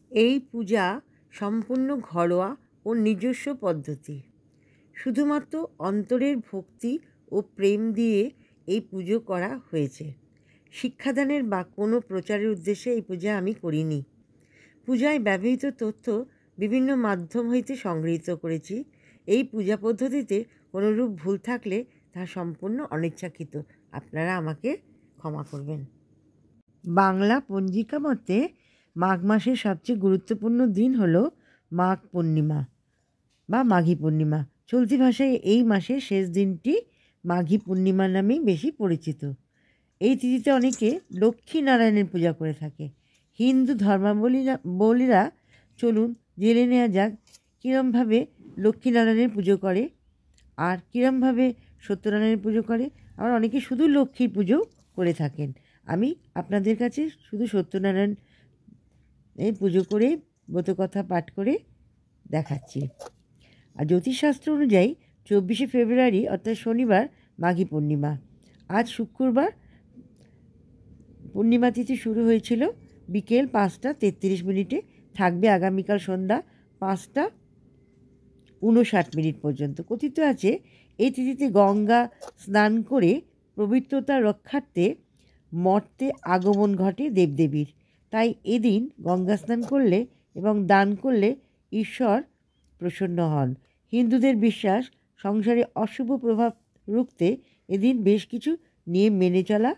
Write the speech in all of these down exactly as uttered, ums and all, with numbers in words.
এই পূজা সম্পূর্ণ ঘরোয়া ও নিজস্ব পদ্ধতি। শুধুমাত্র অন্তরের ভক্তি ও প্রেম দিয়ে এই পুজো করা হয়েছে। শিক্ষাদানের বা কোনো প্রচারের উদ্দেশ্যে এই পূজা আমি করিনি। পূজায় ব্যবহৃত তথ্য বিভিন্ন মাধ্যম হইতে সংগৃহীত করেছি। এই পূজা পদ্ধতিতে কোনোরূপ ভুল থাকলে তা সম্পূর্ণ অনিচ্ছাকৃত। আপনারা আমাকে ক্ষমা করবেন। বাংলা পঞ্জিকা মতে মাঘ মাসের সবচেয়ে গুরুত্বপূর্ণ দিন হলো মাঘ পূর্ণিমা বা মাঘী পূর্ণিমা। চলতি ভাষায় এই মাসের শেষ দিনটি মাঘী পূর্ণিমা নামেই বেশি পরিচিত। এই তিথিতে অনেকে লক্ষ্মী নারায়ণের পূজা করে থাকে। হিন্দু ধর্মাবলীরা বলীরা চলুন জেনে নেওয়া যাক কীরমভাবে লক্ষ্মীনারায়ণের পুজো করে আর কীরমভাবে সত্যনারায়ণের পুজো করে। আবার অনেকে শুধু লক্ষ্মীর পুজো করে থাকেন। আমি আপনাদের কাছে শুধু সত্যনারায়ণ এই পুজো করে ব্রতকথা পাঠ করে দেখাচ্ছি। আর জ্যোতিষশাস্ত্র অনুযায়ী চব্বিশে ফেব্রুয়ারি অর্থাৎ শনিবার মাঘী পূর্ণিমা। আজ শুক্রবার পূর্ণিমা তিথি শুরু হয়েছিল বিকেল পাঁচটা তেত্রিশ মিনিটে, থাকবে আগামীকাল সন্ধ্যা পাঁচটা উনষাট মিনিট পর্যন্ত। কথিত আছে এই তিথিতে গঙ্গা স্নান করে পবিত্রতা রক্ষার্থে মর্তে আগমন ঘটে দেবদেবীর। তাই এদিন গঙ্গা স্নান করলে এবং দান করলে ঈশ্বর প্রসন্ন হন। হিন্দুদের বিশ্বাস সংসারে অশুভ প্রভাব রুখতে এদিন বেশ কিছু নিয়ম মেনে চলা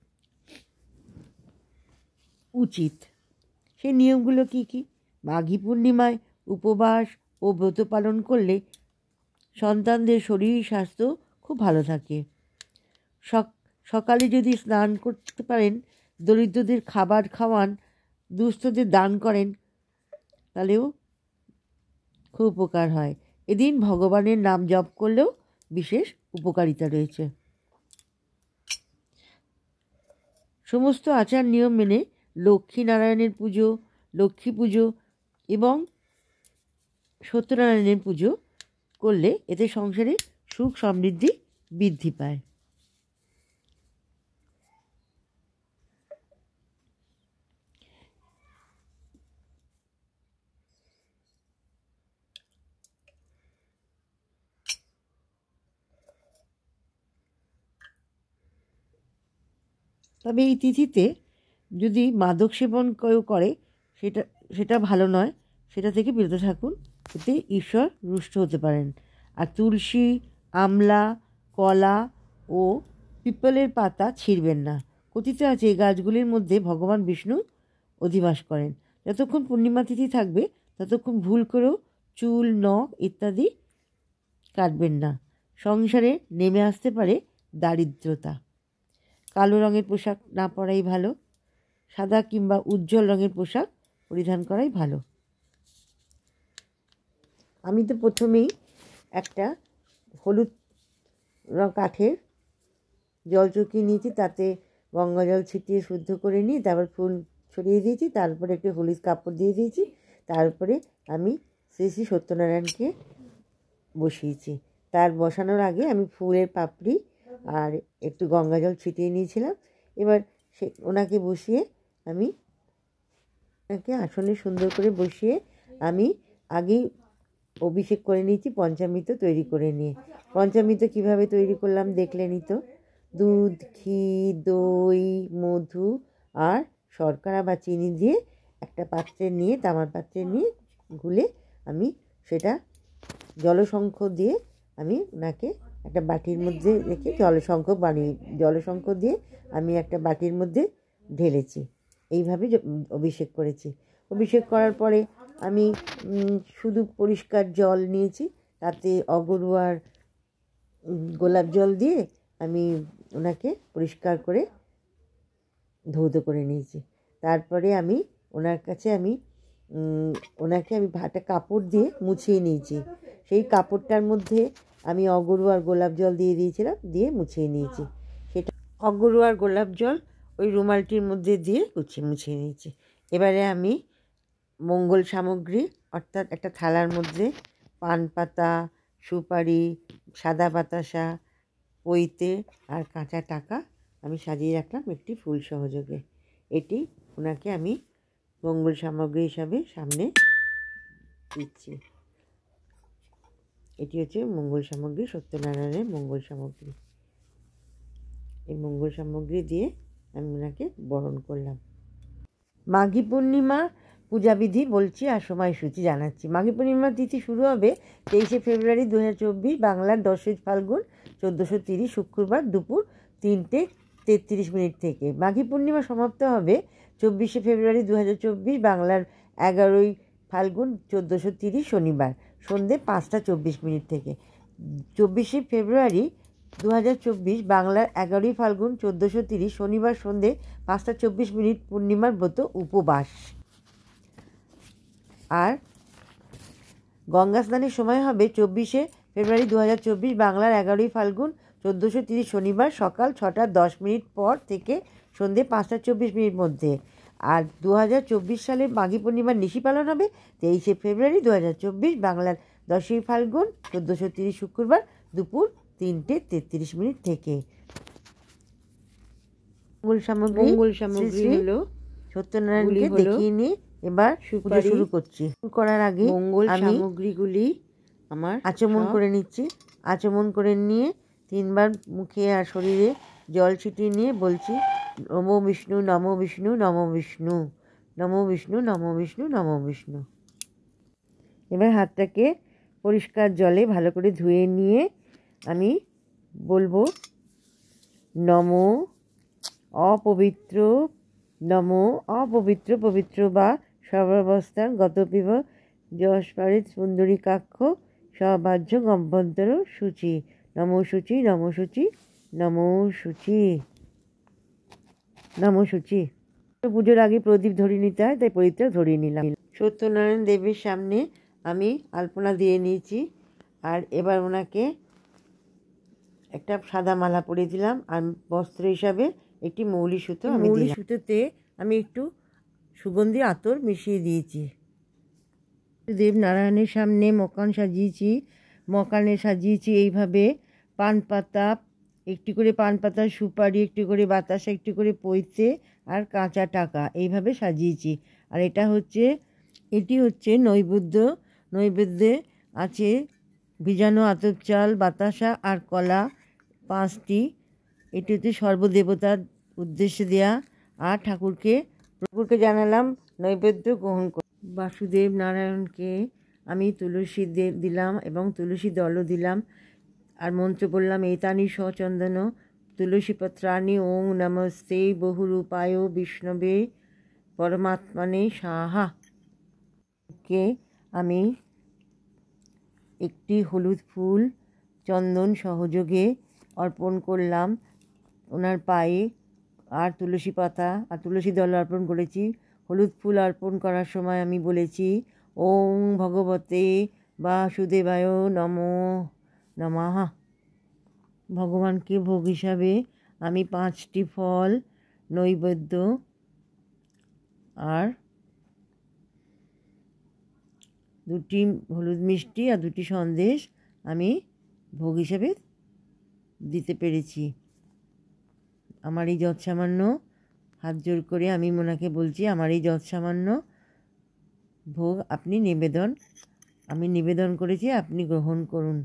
উচিত। সেই নিয়মগুলো কী কী? মাঘী পূর্ণিমায় উপবাস ও ব্রত পালন করলে সন্তানদের শরীর স্বাস্থ্য খুব ভালো থাকে। সকালে যদি স্নান করতে পারেন, দরিদ্রদের খাবার খাওয়ান, দুস্থদের দান করেন, তাহলেও খুব উপকার হয়। এদিন ভগবানের নাম জপ করলেও বিশেষ উপকারিতা রয়েছে। সমস্ত আচার নিয়ম মেনে লক্ষ্মী নারায়ণের পুজো, লক্ষ্মী পুজো এবং সত্যনারায়ণের পুজো করলে এতে সংসারে সুখ সমৃদ্ধি বৃদ্ধি পায়। তবে এই তিথিতে যদি মাদক সেবন কেউ করে সেটা সেটা ভালো নয়, সেটা থেকে বিরত থাকুন, এতে ঈশ্বর রুষ্ট হতে পারেন। আর তুলসী, আমলা, কলা ও পিপলের পাতা ছিঁড়বেন না। কথিত আছে এই গাছগুলির মধ্যে ভগবান বিষ্ণু অধিবাস করেন। যতক্ষণ পূর্ণিমা তিথি থাকবে ততক্ষণ ভুল করেও চুল, নখ ইত্যাদি কাটবেন না। সংসারে নেমে আসতে পারে দারিদ্রতা। কালো রঙের পোশাক না পরাই ভালো। সাদা কিংবা উজ্জ্বল রঙের পোশাক পরিধান করাই ভালো। আমি তো প্রথমেই একটা হলুদ রং কাঠের জল চকিয়ে নিয়েছি, তাতে গঙ্গা জল ছিটিয়ে শুদ্ধ করে নিয়ে তারপর ফুল ছড়িয়ে দিয়েছি, তারপরে একটি হলুদ কাপড় দিয়ে দিয়েছি, তারপরে আমি শ্রী শ্রী সত্যনারায়ণকে বসিয়েছি। তার বসানোর আগে আমি ফুলের পাপড়ি আর একটু গঙ্গা জল ছিটিয়ে নিয়েছিলাম। এবার সে ওনাকে বসিয়ে আমি ওনাকে আসনে সুন্দর করে বসিয়ে আমি আগেই অভিষেক করে নিয়েছি পঞ্চামৃত তৈরি করে নিয়ে। পঞ্চামৃত কীভাবে তৈরি করলাম দেখলেনই তো। দুধ, ঘি, দই, মধু আর শর্করা বা চিনি দিয়ে একটা পাত্রে নিয়ে, তামার পাত্রে নিয়ে গুলে আমি সেটা জলশঙ্খ দিয়ে আমি ওনাকে একটা বাটির মধ্যে রেখে জলশঙ্খ বানিয়ে জলশঙ্খ দিয়ে আমি একটা বাটির মধ্যে ঢেলেছি। এইভাবে অভিষেক করেছি। অভিষেক করার পরে আমি শুধু পরিষ্কার জল নিয়েছি, তাতে অগরুয়ার গোলাপ জল দিয়ে আমি ওনাকে পরিষ্কার করে ধৌত করে নিয়েছি। তারপরে আমি ওনার কাছে আমি ওনাকে আমি একটা কাপড় দিয়ে মুছিয়ে নিয়েছি। সেই কাপড়টার মধ্যে আমি অগরুয়ার গোলাপ জল দিয়ে দিয়েছিলাম, দিয়ে মুছিয়ে নিয়েছি। সেটা অগরুয়ার গোলাপ জল ওই রুমালটির মধ্যে দিয়ে গুছিয়ে মুছিয়ে নিয়েছি। এবারে আমি মঙ্গল সামগ্রী অর্থাৎ একটা থালার মধ্যে পান পাতা, সুপারি, সাদা বাতাসা, পৈতে আর কাঁচা টাকা আমি সাজিয়ে রাখলাম একটি ফুল সহযোগে। এটি ওনাকে আমি মঙ্গল সামগ্রী হিসাবে সামনে দিচ্ছি। এটি হচ্ছে মঙ্গল সামগ্রী, সত্যনারায়ণের মঙ্গল সামগ্রী। এই মঙ্গল সামগ্রী দিয়ে আমি ওনাকে বরণ করলাম। মাঘী পূর্ণিমা পূজাবিধি বলছি আর সময়সূচি জানাচ্ছি। মাঘী পূর্ণিমার তিথি শুরু হবে তেইশে ফেব্রুয়ারি দু হাজার চব্বিশ, বাংলার দশই ফাল্গুন চোদ্দোশো তিরিশ শুক্রবার দুপুর তিনটে তেত্রিশ মিনিট থেকে। মাঘী পূর্ণিমা সমাপ্ত হবে চব্বিশে ফেব্রুয়ারি দু হাজার চব্বিশ, বাংলার এগারোই ফাল্গুন চোদ্দোশো তিরিশ শনিবার সন্ধ্যে পাঁচটা চব্বিশ মিনিট থেকে। চব্বিশে ফেব্রুয়ারি দু হাজার চব্বিশ, বাংলার এগারোই ফাল্গুন চোদ্দোশো তিরিশ শনিবার সন্ধ্যে পাঁচটা চব্বিশ মিনিট পূর্ণিমার ব্রত উপবাস। আর গঙ্গা স্নানের সময় হবে চব্বিশে ফেব্রুয়ারি দু হাজার চব্বিশ, বাংলার এগারোই ফাল্গুন চোদ্দোশো তিরিশ শনিবার সকাল ছটা দশ মিনিট পর থেকে সন্ধ্যে পাঁচটা চব্বিশ মিনিট মধ্যে। আর দু হাজার চব্বিশ সালের মাঘী পূর্ণিমার নিশি পালন হবে তেইশে ফেব্রুয়ারি দু হাজার চব্বিশ, বাংলার দশই ফাল্গুন চোদ্দোশো তিরিশ শুক্রবার দুপুর তিনটে তেত্রিশ মিনিট থেকে। মঙ্গল সামগ্রী মঙ্গল সামগ্রী হলো সত্যনারায়ণকে দেখিয়ে নিয়ে এবার পুজো শুরু করছি। শুরু করার আগে মঙ্গল সামগ্রীগুলি আমার আচমন করে নিচ্ছি। আচমন করে নিয়ে তিনবার মুখে আর শরীরে জল ছিটিয়ে নিয়ে বলছি নমো বিষ্ণু নমো বিষ্ণু নমো বিষ্ণু নমো বিষ্ণু নমো বিষ্ণু নমো বিষ্ণু। এবার হাতটাকে পরিষ্কার জলে ভালো করে ধুয়ে নিয়ে আমি বলবো নমো অপবিত্র নমো অপবিত্র পবিত্র বা সর্বাবস্থান গতপিব যস্পারিত সুন্দরীকাক্ষ সবাহ্য গম্ভন্তর সূচি নমো সূচি নমো সূচি নমো সূচি নমো সূচি। পুজোর আগে প্রদীপ ধরিয়ে নিতে হয়, তাই প্রদীপটা ধরিয়ে নিলাম। সত্যনারায়ণ দেবের সামনে আমি আলপনা দিয়ে নিয়েছি। আর এবার ওনাকে একটা সাদা মালা পরিয়ে দিলাম। আর বস্ত্র হিসাবে একটি মৌলি সুতো মৌলি সুতোতে আমি একটু সুগন্ধি আতর মিশিয়ে দিয়েছি। দেবনারায়ণের সামনে মকান সাজিয়েছি। মকানে সাজিয়েছি এইভাবে পান পাতা, একটি করে পান পাতা, সুপারি, একটি করে বাতাসা, একটি করে পৈতে আর কাঁচা টাকা এইভাবে সাজিয়েছি। আর এটা হচ্ছে এটি হচ্ছে নৈবেদ্য। নৈবেদ্যে আছে ভিজানো আতপ চাল, বাতাসা আর কলা পাঁচটি। এটি হচ্ছে সর্বদেবতার উদ্দেশ্যে দেয়া। আর ঠাকুরকে ঠাকুরকে জানালাম নৈবেদ্য গ্রহণ কর। বাসুদেব নারায়ণকে আমি তুলসী দিলাম এবং তুলসী দলও দিলাম। আর মন্ত্র বললাম এতানি সচন্দন তুলসী পত্রাণি ওং নমস্তে বহুরূপায় বিষ্ণবে পরমাত্মনে সাহা। কে আমি একটি হলুদ ফুল চন্দন সহযোগে অর্পণ করলাম ওনার পায়ে। আর তুলসী পাতা আর তুলসী দল অর্পণ করেছি। হলুদ ফুল অর্পণ করার সময় আমি বলেছি ওং ভগবতে বাসুদেবায় নমো নমঃ। ভগবানকে ভোগ হিসাবে আমি পাঁচটি ফল, নৈবেদ্য আর দুটি হলুদ মিষ্টি আর দুটি সন্দেশ আমি ভোগ হিসাবে দিতে পেরেছি। আমার এই যৎ সামান্য হাত জোর করে আমি ওনাকে বলছি আমার এই যৎ সামান্য ভোগ আপনি নিবেদন আমি নিবেদন করেছি, আপনি গ্রহণ করুন।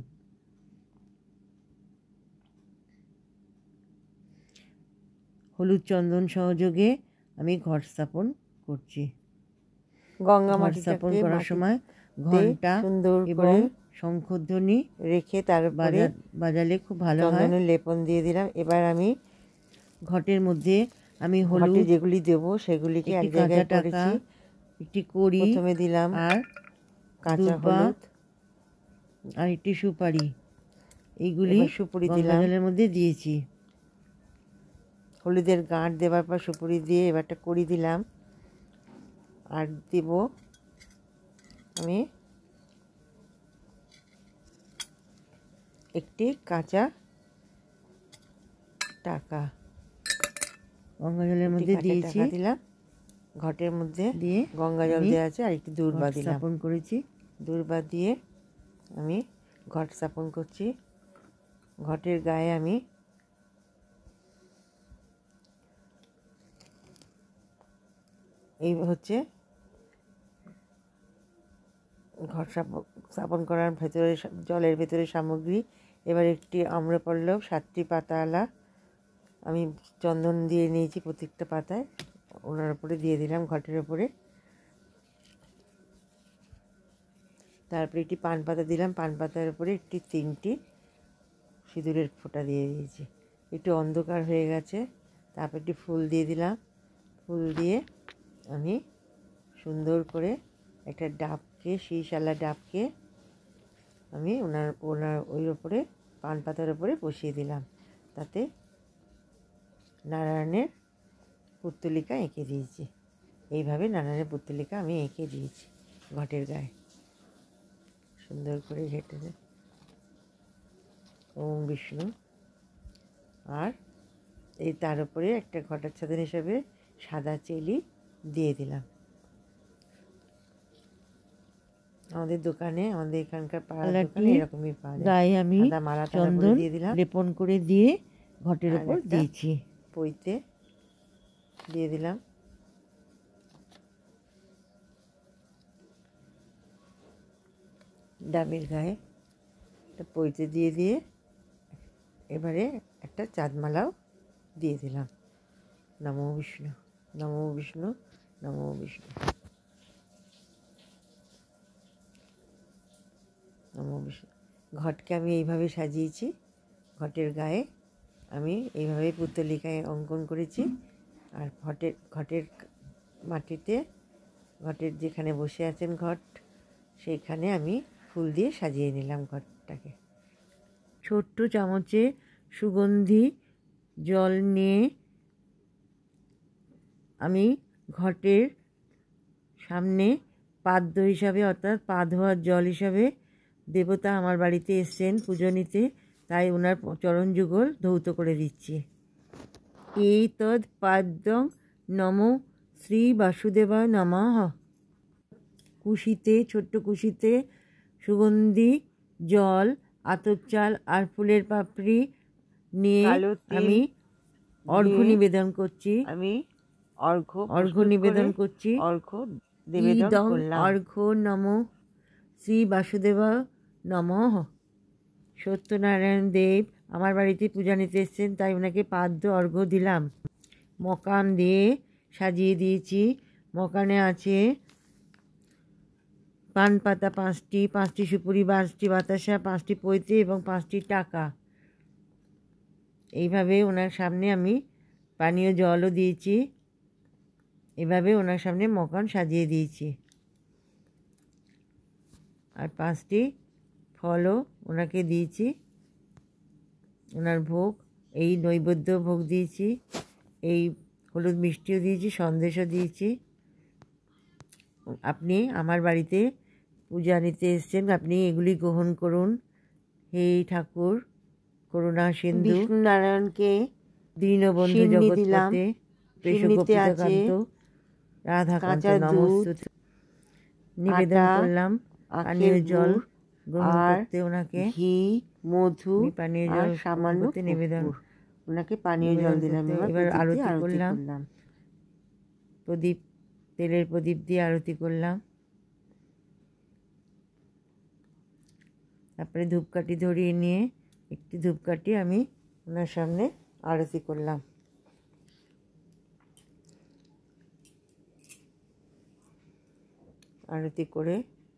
হলুদ চন্দন সহযোগে আমি ঘট স্থাপন করছি। গঙ্গা মাটি স্থাপন করার সময় ঘন্টা সুন্দর এবং শঙ্খধ্বনি রেখে তার বাজালে খুব ভালো হয়। লেপন দিয়ে দিলাম। এবার আমি ঘটের মধ্যে আমি হলুদ যেগুলি দেব সেগুলিকে এক জায়গায় করেছি। একটি কড়ি প্রথমে দিলাম আর কাঁচা হলুদ আর একটি সুপারি, এইগুলি সুপুরি দিলাম জলের মধ্যে দিয়েছি। হলুদের গাঁট দেওয়ার পর সুপুরি দিয়ে এবারটা কড়ি দিলাম। আর দেব আমি একটি কাঁচা টাকা গঙ্গা জলের মধ্যে দিয়েছি দিলাম। ঘটের মধ্যে দিয়ে গঙ্গা জল দেওয়া আছে আর একটু দূর্বা দিলাম স্থাপন করেছি। দূর্বা দিয়ে আমি ঘট স্থাপন করছি। ঘটের গায়ে আমি এই হচ্ছে ঘট স্থাপন করার ভেতরে জলের ভেতরে সামগ্রী। এবার একটি আম্রপল্লব সাতটি পাতাওয়ালা আমি চন্দন দিয়ে নিয়েছি প্রত্যেকটা পাতায়, ওনার উপরে দিয়ে দিলাম ঘটের ওপরে। তারপরে একটি পান পাতা দিলাম, পান পাতার উপরে একটি তিনটি সিঁদুরের ফোঁটা দিয়ে দিয়েছি। একটু অন্ধকার হয়ে গেছে, তারপর একটি ফুল দিয়ে দিলাম। ফুল দিয়ে আমি সুন্দর করে একটা ডাবকে, শীষওয়ালা ডাবকে আমি ওনার ওনার ওই ওপরে পান পাতার ওপরে বসিয়ে দিলাম। তাতে নারায়ণের পুত্তলিকা এঁকে দিয়েছি। এইভাবে নারায়ণের পুত্তলিকা আমি এঁকে দিয়েছি ঘটের গায়ে, সুন্দর করে ঘেটে দেয় ওম বিষ্ণু। আর এই তার উপরে একটা ঘটাচ্ছাদন হিসাবে সাদা চেলি দিয়ে দিলাম। আমাদের দোকানে, আমাদের এখানকার পাড়ার দোকানে এরকমই পাওয়া যায়। গায়ে আমি মালা চন্দন দিয়ে দিলাম, লেপন করে দিয়ে ঘটের উপর দিয়েছি। পইতে দিয়ে দিলাম। ডাবের গায়ে একটা পইতে দিয়ে দিয়ে এবারে একটা চাঁদমালাও দিয়ে দিলাম। নমো বিষ্ণু, নমো বিষ্ণু, নমো বিষ্ণু, নমো বিষ্ণু। ঘটকে আমি এইভাবে সাজিয়েছি। ঘটের গায়ে আমি এইভাবে পুত্তলিকায় অঙ্কন করেছি। আর ঘটের ঘটের মাটিতে, ঘটের যেখানে বসে আছেন ঘট, সেইখানে আমি ফুল দিয়ে সাজিয়ে নিলাম ঘটটাকে। ছোট্ট চামচে সুগন্ধি জল নিয়ে আমি ঘটের সামনে পাদ্য হিসাবে, অর্থাৎ পা ধোয়ার জল হিসাবে, দেবতা আমার বাড়িতে এসছেন পুজো নিতে, তাই ওনার চরণ যুগল ধৌত করে দিচ্ছি। এই তদ পাদ্যং নমো শ্রী বাসুদেবায় নমঃ। কুশিতে, ছোট্ট কুশিতে সুগন্ধি জল, আতপ চাল আর ফুলের পাপড়ি নিয়ে আমি অর্ঘ্য নিবেদন করছি। আমি অর্ঘ্য অর্ঘ্য নিবেদন করছি। অর্ঘ্য নিবেদন করলাম। অর্ঘ্য নমো শ্রী বাসুদেবা নমঃ। সত্যনারায়ণ দেব আমার বাড়িতে পূজা নিতে এসেছেন, তাই ওনাকে পাদ্য অর্ঘ্য দিলাম। মকান দিয়ে সাজিয়ে দিয়েছি। মকানে আছে পান পাতা পাঁচটি, পাঁচটি সুপুরি, পাঁচটি বাতাসা, পাঁচটি পৈতে এবং পাঁচটি টাকা। এইভাবে ওনার সামনে আমি পানীয় জলও দিয়েছি। এভাবে ওনার সামনে মকান সাজিয়ে দিয়েছি। আর পাঁচটি ফলও ওনাকে দিয়েছি। ওনার ভোগ, এই নৈবেদ্য ভোগ দিয়েছি, এই হলুদ মিষ্টিও দিয়েছি, সন্দেশও দিয়েছি। আপনি আমার বাড়িতে পূজা নিতে এসেছেন, আপনি এগুলি গ্রহণ করুন। হে ঠাকুর করুণা সিন্ধু। বিষ্ণু নারায়ণকে দীনবন্ধু জগৎপতে পেশগোপিতকান্ত রাধাকান্ত নমস্তুতে নিবেদন করলাম। পানীয় জল গ্রহণ করতে ওনাকে ঘি, মধু, পানীয় জল সামান্য নিবেদন, ওনাকে পানীয় জল দিলাম। এবার আরতি করলাম, প্রদীপ, তেলের প্রদীপ দিয়ে আরতি করলাম। তারপরে ধূপকাঠি ধরিয়ে নিয়ে একটি ধূপকাঠি আমি ওনার সামনে আরতি করলাম। আরতি করে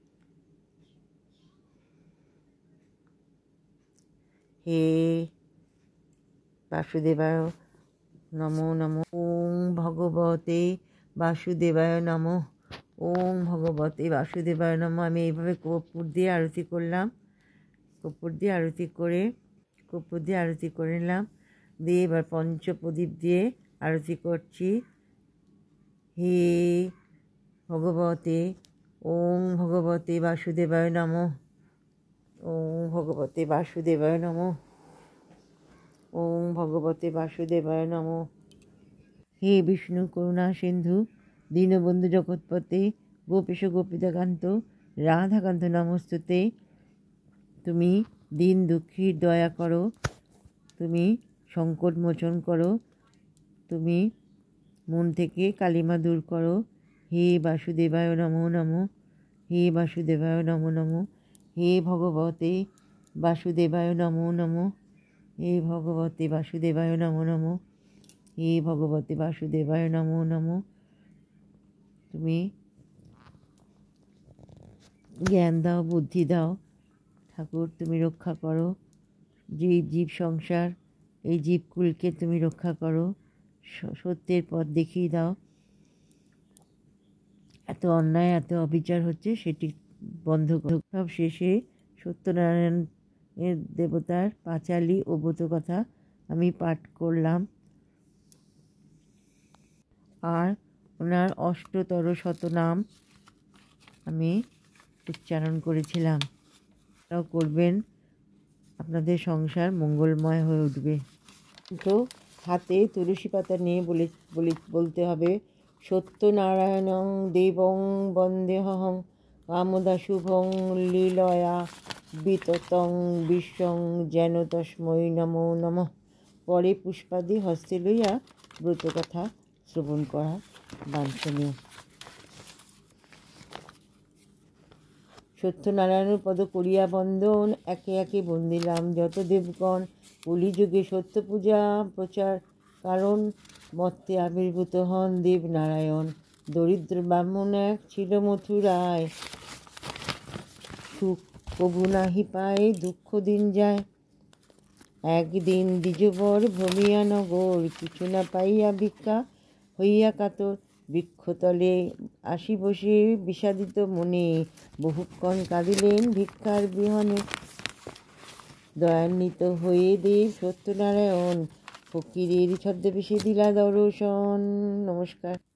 হে বাসুদেবায় নমো নমো, ওং ভগবতে বাসুদেবায় নমো, ওং ভগবতে বাসুদেবায় নমো। আমি এইভাবে কর্পূর দিয়ে আরতি করলাম। কর্পূর দিয়ে আরতি করে কর্পূর দিয়ে আরতি করে নিলাম। দিয়ে এবার পঞ্চপ্রদীপ দিয়ে আরতি করছি। হে ভগবতে, ওং ভগবতে বাসুদেবায় নমো, ওং ভগবতে বাসুদেবায় নমো, ওং ভগবতে বাসুদেবায় নমো। হে বিষ্ণু করুণা সিন্ধু দীনবন্ধু জগৎপতে গোপীশ গোপিকান্ত রাধাকান্ত নমস্তুতে। তুমি দিন দুঃখীর দয়া করো, তুমি সংকট মোচন করো, তুমি মন থেকে কালিমা দূর করো। হে বাসুদেবায় নমো নমো, হে বাসুদেবায় নমো নমো, হে ভগবতে বাসুদেবায় নমো নমো, হে ভগবতে বাসুদেবায় নমো নমো, হে ভগবতে বাসুদেবায় নমো নমো। তুমি জ্ঞান দাও, বুদ্ধি দাও ঠাকুর, তুমি রক্ষা করো জীব জীব সংসার, এই জীবকুলকে তুমি রক্ষা করো, সত্যের পথ দেখিয়ে দাও। এত অন্যায় এত অবিচার হচ্ছে সেটি বন্ধ করো। সব শেষে সত্যনারায়ণের দেবতার পাঁচালী ও ব্রতকথা আমি পাঠ করলাম, আর ওনার অষ্টতর শতনাম আমি উচ্চারণ করেছিলাম। তাও করবেন, আপনাদের সংসার মঙ্গলময় হয়ে উঠবে। তো হাতে তুলসী পাতা নিয়ে বলে বলে বলতে হবে, সত্যনারায়ণং দেবং বন্দেহং কামদা শুভং লীলয়া বিততং বিশ্বং যেন তস্মৈ নমো নমঃ। পরে পুষ্পাদি হস্তে লইয়া ব্রতকথা শ্রবণ করা বাঞ্ছনীয়। সত্যনারায়ণের পদ করিয়া বন্দন, একে একে বন্দিলাম যত দেবগণ। কলিযুগে সত্য পূজা প্রচার কারণ, মর্তে আবির্ভূত হন দেবনারায়ণ। দরিদ্র ব্রাহ্মণ এক ছিল মথুরায়, সুখ কবু নাহি পায় দুঃখ দিন যায়। একদিন দ্বিজবর ভ্রমিয়া নগর, কিছু না পাইয়া ভিক্ষা হইয়া কাতর। বৃক্ষতলে আসি বসে বিষাদিত মনে, বহুক্ষণ কাঁদিলেন ভিক্ষার বিহনে। দয়ান্বিত হয়ে দেব সত্যনারায়ণ, ফকিরের ছদ্মবেশে দিলা দর্শন। নমস্কার।